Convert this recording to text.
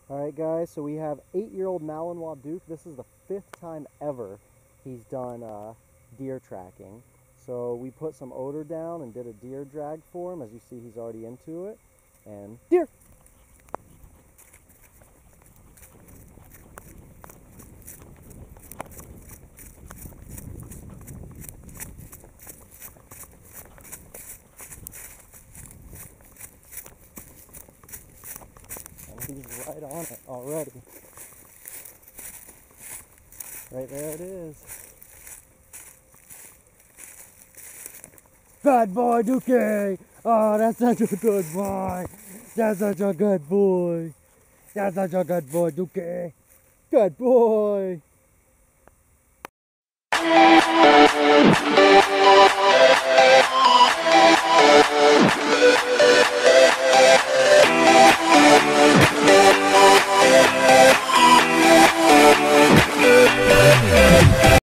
Alright guys, so we have 8-year-old Malinois Duke. This is the 5th time ever he's done deer tracking. So we put some odor down and did a deer drag for him. As you see, he's already into it. And deer! He's right on it already. Right there it is. Good boy, Dookie! Oh, that's such a good boy! That's such a good boy! That's such a good boy, Dookie! Good boy!